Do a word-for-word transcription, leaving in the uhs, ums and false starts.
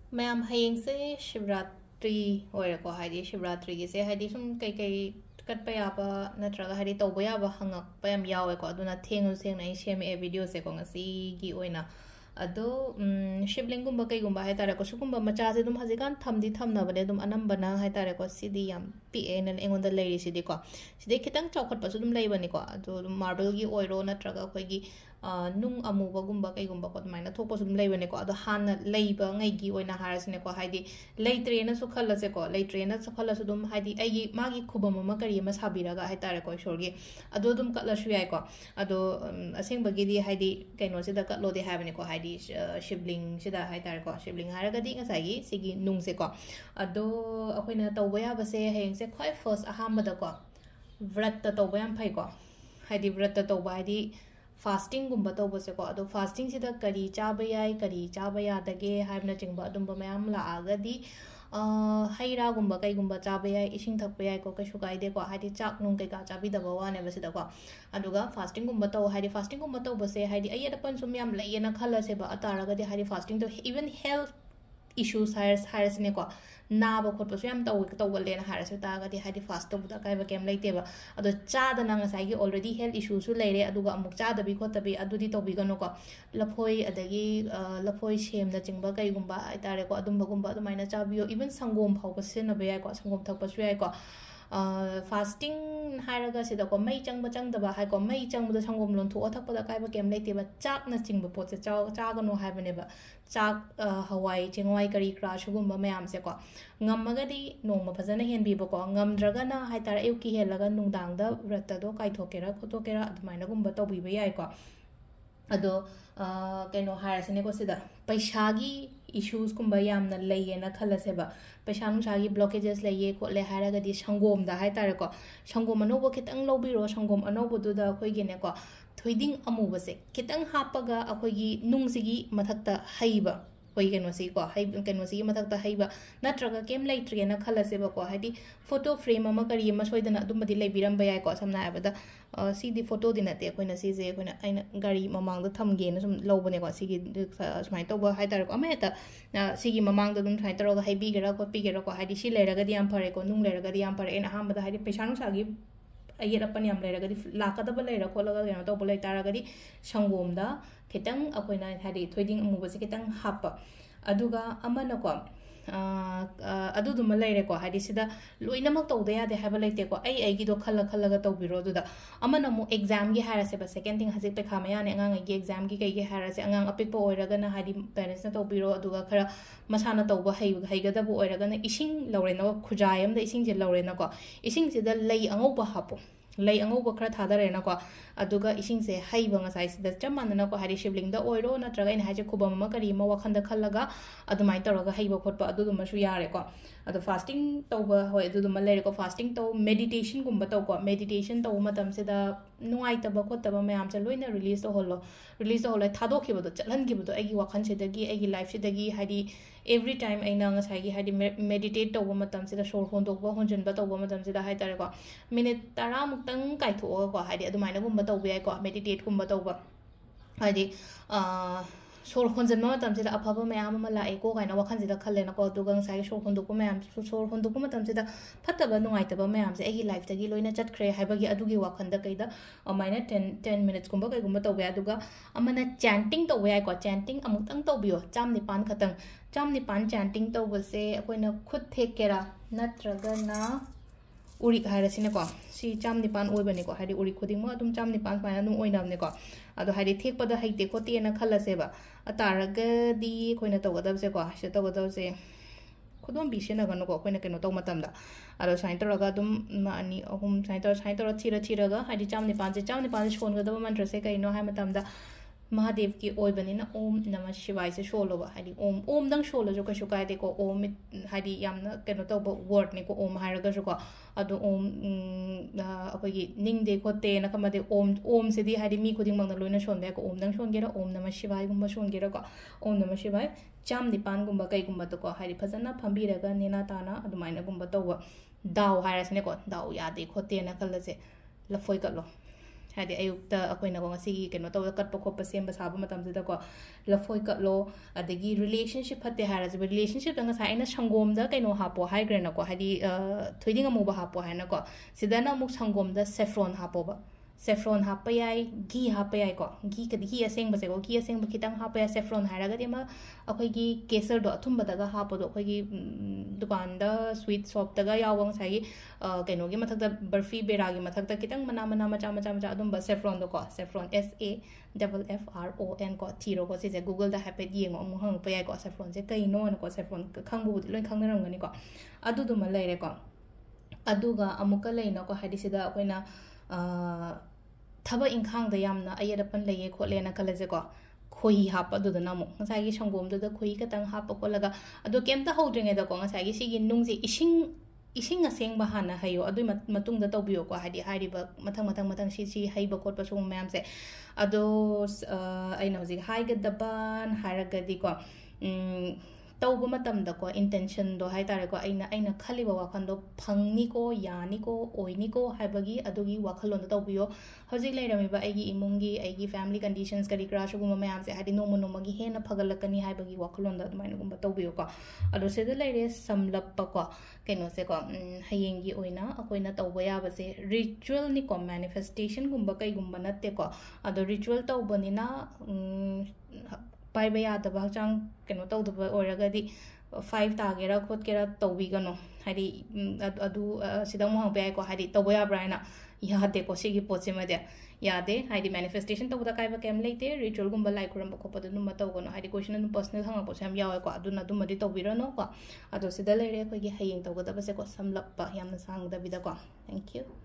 ma'am हयेंसे शिवरात्रि ओइरेको हाइदि शिवरात्रि गिसे हाइदि सुम कई कई कटपा याबा नत्रगा हाइदि तौबा याबा हंगकपा याम यावेको अदुना थेंगु सेंगना ai सेमे वीडियो से को ngasi gi oina ado शिवलिंग गुम्बा कई गुम्बा है तारे को सुकुम्बा मचा से दुम हजिकान थमदी थमना बने दुम अनम बना है तारे को सिदी याम पीए न एंगोंदा लेरी सिदी को सिदी खितंग चौखट पसु दुम लेई बनी को अदो मार्बल गी ओइरो नत्रगा खोगी नुंग अमुबा गुम्बा कई गुम्बा को दुमाइना थोपो सुम लेई बने को अदो हान लेइबा ngai gi oina हारसने को हाइदी लेइत्रेना सु खल्लसे को लेइत्रेना सु खल्लसु दुम हाइदी आइगी मागी खुबम मा करी मा साबिरागा है तारे को शोरगी अदो दुम कल्लसु याइ को अदो असेंबगिदी हाइदी कैनो सिदा कल्लोदे हाबने को हाइदी शिवलिंग सिदा है तारे को शिवलिंग हारगदी ngसागी सिगी नुंग से को अदो अखोइना तौबा याबसे हेंग से ख्वाइ फर्स्ट अहामदा को व्रत तौबा याम फै को हाइदी व्रत तौबा हाइदी फास्टिंग गुम्बा तौबसे को अदो फास्टिंग सिदा करी चाबा याइ करी चाबा यादगे हाइबना चिंबा अदुम्बा मयाम लाआगदी हैरा गुम्बा कई गुम्बा चाबा याइ इसिंग थकपा याइ को कैसु काइदे को हाइदी चाक नुंग कई का चाबिदबा वाने बसिदा को अदुगा फास्टिंग गुम्बा तौ हाइदी फास्टिंग गुम्बा तौबसे हाइदी अयेदपन सुम याम लैयेना खल्लसेबा अतारगदी हाइदी फास्टिंग तो इवन हेल्थ इश्यूज हायर्स हायर्सने को नाब खोटपसु याम तौ तौगलेना हायर्स तागदी हाइदी फास्ट तौबदा काइबा केम लेतेबा अदो चादना ngसाइगी ऑलरेडी हेल्थ इश्यूसु लेरे अदुगा अमुक चादबी खोतबी अदुदी तौबिगनो को लफोय अदगी लफोय सेमना चिंबा कईगुम्बा आइतारे को अदुम्बा गुम्बा अदुमाइना चाबियो इवन संगोम फावबा सिनबा याइ को संगोम थकपसु याइ को फास्टिंग हायरगा सिदा को मई चंगबा चंगदबा हाइ को मई चंगबदा संगोम लोंथो थकपदा काइबा केम लेतेबा चाकना चिंबा पोतसे चागनो हाइबनेबा चाक हवाई चेंगवाई करी क्रा सुगुम्बा मयाम से को ngमगदी नोंमा फजना हेनबीबा को ngमद्रगना हाइतार एउकी हेलगा नुंगदांगदा व्रतदो काइथोकेरा खोतोकेरा अदुमाइना गुम्बा तौबीबा याइ को अदो कनो हारसने को सिदा पैसागी इश्यूज कुम्बा यामना लेयेना खल्लसेबा पैसा नुसागी ब्लॉकेजेस लेये खोले हारगदी संगोम दा हाइतारे को संगोम अनोबो खितंग लौबिरो संगोम अनोबो दुदा खोइगेने को थोइदिंग अमुबसे खितंग हापगा अखोइगी नुंगसिगी मथक्ता हईबा होई कनोसी को हई कनोसी मथक्ता हईबा नत्रगा केम लेट्रेना खल्लसेबा को हाइदी फोटो फ्रेम अमा करी अमा सोइदना अदुमबदी लेबिरम बयाय को समना आबदा सीदी फोटो दिनते अखोइना सीजे अखोइना आइना गाड़ी ममांगदा थमगेना सुम लौबने को सीगी समाइ तौबा हाइतार को अमेता सीगी ममांगदा दुम साइ तरोगा हाइबीगेरा को पीगेरा को हाइदी सी लेरगदी याम फरे को नुंग लेरगदी याम फरे एना हामदा हाइदी पैसा नुसागी अयेरपन याम लेरगदी लाकदबा लेरा खोलगा गेनो तौबा लेतारगदी संगोमदा खितंग अखोइना हाइदी थोइदिंग अमुबसे खितंग हाप अदुगा अमनको अदुदुमा लेरेको हाइदी सिदा लोइनमक तौदे यादे हाइबा लेतेको आई आइगिदो खल्ल खल्लगा तौबिरो दुदा अमनमु एग्जाम गी हारसेबा सेकेंड थिंग हजिक पेखा मयाने अंगांग गी एग्जाम गी कईगे हारसे अंगांग अपिकपो ओइरगना हाइदी पेरेंट्स ना तौबिरो अदुगा खरा मसाना तौबा हई हईगदबो ओइरगना इसिंग लौरेनो खुजायमदा इसिंग जे लौरेनको इसिंग सिदा लई अंगौबा हापो लई अंगौबा खरा थादरेना को अदुगा इसिंग से हईबा ngसाइ सिदा चमानना को हाइदी शिवलिंग दा ओइरो नत्रगा इन हाइजे खुबम मा करी मा वखंदा खल्लगा अदुमाइ तौरगा हईबा खोटपा अदुदुमसु यारे को अदो फास्टिंग तौबा होय अदुदुमा लेरे को फास्टिंग तौ मेडिटेशन गुम्बा तौ को मेडिटेशन तौ मतम सिदा नुआइतबा खोतबा मयाम से लोइना रिलीज तो होलो रिलीज तो होलो थादोखिबदो चलहनखिबदो आइगी वखन सिदगी आइगी लाइफ सिदगी हाइदी एवरी टाइम आइना ngसाइगी हाइदी मेडिटेट तौबा मतम सिदा शोर होंदोकबा होंजनबा तौबा मतम सिदा हाइतारे को मिनिट तरा मुक्तंग काइथोगा को हाइदी अदुमाइना गुम्बा तौबा याइ को मेडिटेट गुम्बा तौबा हाइदी सोर होंजनबा मतम सिदा अफबा मयाम अमा लाएको गाइना वखन सिदा खल्लेना को दुगा ngसाइ सोर होंदोकबा मयाम सोर होंदोकबा मतम सिदा फत्तबा नुआइतबा मयाम से आइगी लाइफ तगी लोइना चटख्रे हाइबगी अदुगी वखंदा कइदा अमाइना टेन टेन मिनिट्स गुम्बा कई गुम्बा तौबा अदुगा अमना चैंटिंग तौबा याइ को चैंटिंग अमुक्तंग तौबियो चाम निपान खतंग चाम निपान चैंटिंग तौबसे अखोइना खुद थेकेरा नत्रगना उरिक हाइरसिने को सी चाम निपान ओइबने को हाइदी उरिक खुदिंग अदुम चाम निपान पाइना नु ओइनाबने को अदो हाइदी थेकपदा हाइते खोतेना खल्लसेबा अतारगदी अखोइना तौगदबसे को हाइसे तौगदबसे खुदोम बिसेनगनो को अखोइना केनो तौ मतमदा अदो साइन तौरगा अदुम मानी अहुम साइन तौर साइन तौर चिरा चिरागा हाइदी चाम निपान से चाम निपान से सोनगदब मंत्र से कइनो हाइ मतमदा महादेव की ओइबनिना ओम नमः शिवाय से सोलोबा हाइदी ओम ओम दंग सोलो जो कशु कायदे को ओम हाइदी यामना केनो तौबा वर्ड ने को ओम हाइरगसु को अदो ओम अखोइगी निंगदे खोते ना कमदे ओम ओम सिदी हाइदी मी खुदिंग मंगना लोइना सोनबे को ओम दंग सोनगेरा ओम नमः शिवाय गुम्बा सोनगेरा को ओम नमः शिवाय चाम निपान गुम्बा कई गुम्बा तो को हाइदी फजना फंबीरगा नेना ताना अदुमाइना गुम्बा तौबा दाव हाइरसने को दाव यादे खोते ना खल्लसे लफोय कलो ꯍꯥꯏꯗꯤ ꯑꯌꯨꯛꯇ ꯑꯩꯈꯣꯏꯅꯀꯣ ꯉꯁꯤꯒꯤ ꯀꯩꯅꯣ ꯇꯧꯕ ꯀꯠꯄ ꯈꯣꯠꯄ ꯁꯦꯝꯕ ꯁꯥꯕ ꯃꯇꯝꯁꯤꯗꯀꯣ ꯂꯐꯣꯏ ꯀꯠꯂꯣ ꯑꯗꯒꯤ ꯔꯤꯂꯦꯁꯟꯁꯤꯞ ꯐꯠꯇꯦ ꯍꯥꯏꯔꯁꯨ ꯔꯤꯂꯦꯁꯟꯁꯤꯞꯇ ꯉꯁꯥꯏ ꯑꯩꯅ ꯁꯪꯒꯣꯝꯗ ꯀꯩꯅꯣ ꯍꯥꯞꯄꯣ ꯍꯥꯏꯈ꯭ꯔꯦꯅꯀꯣ ꯍꯥꯏꯗꯤ ꯊꯣꯏꯗꯤꯡ ꯑꯃꯨꯕ ꯍꯥꯞꯄꯣ ꯍꯥꯏꯅꯀꯣ ꯁꯤꯗꯅ ꯑꯃꯨꯛ ꯁꯪꯒꯣꯝꯗ ꯁꯦꯐ꯭ꯔꯣꯟ ꯍꯥꯞꯄꯣꯕ ꯁꯦꯐ꯭ꯔꯣꯟ ꯍꯥꯞꯄ ꯌꯥꯏ ꯘꯤ ꯍꯥꯞꯄ ꯌꯥꯏꯀꯣ ꯘꯤ ꯘꯤ ꯑꯁꯦꯡꯕꯁꯦꯀꯣ ꯘꯤ ꯑꯁꯦꯡꯕ ꯈꯤꯇꯪ ꯍꯥꯞꯄ ꯌꯥꯏ ꯁꯦꯐ꯭ꯔꯣꯟ ꯍꯥꯏꯔꯒꯗꯤ ꯑꯃ ꯑꯩꯈꯣꯏꯒꯤ ꯀꯦꯁꯔꯗꯣ ꯑꯊꯨꯝꯕꯗꯒ ꯍꯥꯞꯄꯗꯣ ꯑꯩꯈꯣꯏꯒꯤ ꯗꯨꯀꯥꯟꯗ ꯁ꯭ꯋꯤꯠ ꯁꯣꯞꯇꯒ ꯌꯥꯎꯕ ꯉꯁꯥꯏꯒꯤ ꯀꯩꯅꯣꯒꯤ ꯃꯊꯛꯇ ꯕꯔꯐꯤ ꯕꯦꯔꯥꯒꯤ ꯃꯊꯛꯇ ꯈꯤꯇꯪ ꯃꯅꯥ ꯃꯅꯥ ꯃꯆꯥ ꯃꯆꯥ ꯃꯆꯥ ꯑꯗꯨꯝꯕ ꯁꯦꯐ꯭ꯔꯣꯟꯗꯣꯀꯣ saffron S A double F R O N ꯀꯣ ꯊꯤꯔꯣꯀꯣ ꯁꯤꯁꯦ ꯒꯨꯒꯜꯗ ꯍꯥꯏꯐꯦꯠ ꯌꯦꯡꯉꯣ ꯑꯃꯨꯛ ꯍꯪꯉꯛꯄ ꯌꯥꯏꯀꯣ ꯁꯦꯐ꯭ꯔꯣꯟꯁꯦ ꯀꯩꯅꯣꯅꯀꯣ ꯁꯦꯐ꯭ꯔꯣꯟ ꯈꯪꯕꯕꯨꯗꯤ ꯂꯣꯏ ꯈꯪꯅꯔꯝꯒꯅꯤꯀꯣ ꯑꯗꯨꯗꯨꯃ ꯂꯩꯔꯦꯀꯣ ꯑꯗꯨꯒ ꯑꯃꯨꯛꯀ ꯂꯩꯅꯀꯣ ꯍꯥꯏꯗꯤ ꯁꯤꯗ ꯑꯩꯈꯣꯏꯅ ꯊꯕꯛ ꯏꯪꯈꯥꯡꯗ ꯌꯥꯝꯅ ꯑꯌꯦꯠ ꯑꯄꯟ ꯂꯩꯌꯦ ꯈꯣꯠꯂꯦꯅ ꯈꯜꯂꯁꯦꯀꯣ ꯈꯣꯏꯍꯤ ꯍꯥꯞꯄ ꯑꯗꯨꯗꯅ ꯑꯃꯨꯛ ꯉꯁꯥꯏꯒꯤ ꯁꯪꯒꯣꯝꯗꯨꯗ ꯈꯣꯏꯍꯤ ꯈꯛꯇꯪ ꯍꯥꯞꯄ ꯈꯣꯠꯂꯒ ꯑꯗꯣ ꯀꯩꯝꯇ ꯍꯧꯗ꯭ꯔꯤꯉꯩꯗꯀꯣ ꯉꯁꯥꯏꯒꯤ ꯁꯤꯒꯤ ꯅꯨꯡꯁꯦ ꯏꯁꯤꯡ ꯏꯁꯤꯡ ꯑꯁꯦꯡꯕ ꯍꯥꯟꯅ ꯍꯩꯌꯣ ꯑꯗꯨꯒꯤ ꯃꯇꯨꯡꯗ ꯇꯧꯕꯤꯌꯣꯀꯣ ꯍꯥꯏꯗꯤ ꯍꯥꯏꯔꯤꯕ ꯃꯊꯪ ꯃꯊꯪ ꯃꯊꯪ ꯁꯤ ꯁꯤ ꯍꯩꯕ ꯈꯣꯠꯄ ꯁꯤꯒꯨꯝꯕ ꯃꯌꯥꯝꯁꯦ ꯑꯗꯣ ꯑꯩꯅ ꯍꯧꯖꯤꯛ ꯍꯥꯏꯒꯗꯕ ꯍꯥꯏꯔꯒꯗꯤꯀꯣ ꯇꯧꯕ ꯃꯇꯝꯗꯀꯣ ꯏꯟꯇꯦꯟꯁꯟꯗꯣ ꯍꯥꯏꯇꯥꯔꯦꯀꯣ ꯑꯩꯅ ꯑꯩꯅ ꯈꯜꯂꯤꯕ ꯋꯥꯈꯜꯗꯣ ꯐꯪꯅꯤꯀꯣ ꯌꯥꯅꯤꯀꯣ ꯑꯣꯏꯅꯤꯀꯣ ꯍꯥꯏꯕꯒꯤ ꯑꯗꯨꯒꯤ ꯋꯥꯈꯜꯂꯣꯟꯗꯣ ꯇꯧꯕꯤꯌꯣ ꯍꯧꯖꯤꯛ ꯂꯩꯔꯝꯃꯤꯕ ꯑꯩꯒꯤ ꯏꯃꯨꯡꯒꯤ ꯑꯩꯒꯤ ꯐꯦꯃꯤꯂꯤ ꯀꯟꯗꯤꯁꯟꯁ ꯀꯔꯤ ꯀꯔꯥ ꯁꯤꯒꯨꯝꯕ ꯃꯌꯥꯝꯁꯦ ꯍꯥꯏꯗꯤ ꯅꯣꯡꯃ ꯅꯣꯡꯃꯒꯤ ꯍꯦꯟꯅ ꯐꯒꯠꯂꯛꯀꯅꯤ ꯍꯥꯏꯕꯒꯤ ꯋꯥꯈꯜꯂꯣꯟꯗ ꯑꯗꯨꯃꯥꯏꯅꯒꯨꯝꯕ ꯇꯧꯕꯤꯌꯣꯀꯣ ꯑꯗꯣ ꯁꯤꯗ ꯂꯩꯔꯦ ꯁꯝꯂꯞꯄꯀꯣ ꯀꯩꯅꯣꯁꯦꯀꯣ ꯍꯌꯦꯡꯒꯤ ꯑꯣꯏꯅ ꯑꯩꯈꯣꯏꯅ ꯇꯧꯕ ꯌꯥꯕꯁꯦ ꯔꯤꯆꯨꯋꯦꯜꯅꯤꯀꯣ ꯃꯦꯅꯤꯐꯦꯁꯇꯦꯁꯟꯒꯨꯝꯕ ꯀꯩꯒꯨꯝꯕ ꯅꯠꯇꯦꯀꯣ ꯑꯗꯣ ꯔꯤꯆꯨꯋꯦꯜ ꯇꯧꯕꯅꯤꯅ ꯄꯥꯏꯕ ꯌꯥꯗꯕ ꯍꯛꯆꯥꯡ ꯀꯩꯅꯣ ꯇꯧꯗꯕ ꯑꯣꯏꯔꯒꯗꯤ ꯐꯥꯏꯚ ꯇꯥꯒꯦꯔꯥ ꯈꯣꯠꯀꯦꯔꯥ ꯇꯧꯕꯤꯒꯅꯣ ꯍꯥꯏꯗꯤ ꯑꯗꯨ ꯁꯤꯗ ꯑꯃꯨꯛ ꯍꯪꯕ ꯌꯥꯏꯀꯣ ꯍꯥꯏꯗꯤ ꯇꯧꯕ ꯌꯥꯕ꯭ꯔꯥ ꯍꯥꯏꯅ ꯌꯥꯗꯦꯀꯣ ꯁꯤꯒꯤ ꯄꯣꯠꯁꯤꯃꯗꯤ ꯌꯥꯗꯦ ꯍꯥꯏꯗꯤ ꯃꯦꯅꯤꯐꯦꯁꯇꯦꯁꯟ ꯇꯧꯕꯗ ꯑꯀꯥꯏꯕ ꯀꯩꯝ ꯂꯩꯇꯦ ꯔꯤꯆꯨꯋꯦꯜꯒꯨꯝꯕ ꯂꯥꯏ ꯈꯨꯔꯝꯕ ꯈꯣꯠꯄꯗ ꯑꯗꯨꯝꯕ ꯇꯧꯒꯅꯣ ꯍꯥꯏꯗꯤ ꯀꯣꯏꯁꯟ ꯑꯗꯨꯝ ꯄꯔꯁꯅꯦꯜ ꯍꯪꯉꯛꯄꯁꯨ ꯌꯥꯝ ꯌꯥꯎꯋꯦꯀꯣ ꯑꯗꯨꯅ ꯑꯗꯨꯝꯕꯗꯤ ꯇꯧꯕꯤꯔꯅꯣꯀꯣ ꯑꯗꯣ ꯁꯤꯗ ꯂꯩꯔꯦ ꯑꯩꯈꯣꯏꯒꯤ ꯍꯌꯦꯡ ꯇꯧꯒꯗꯕꯁꯦꯀꯣ ꯁꯝꯂꯞꯄ ꯌꯥꯝꯅ ꯁꯥꯡꯗꯕꯤꯗꯀꯣ ꯊꯦꯡꯛ ꯌꯨ